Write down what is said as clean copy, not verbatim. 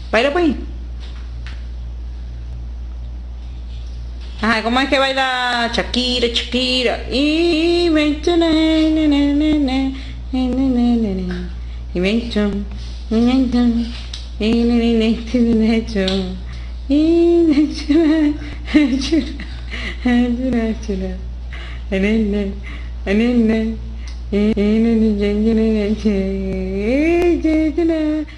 Baila pues. Ajá, ¿cómo es que baila Shakira, Shakira? Y me echo na, na, na, na, na, na, na, na. Y me echo, y me echo, y me echo, y me echo, y me echo, y me echo,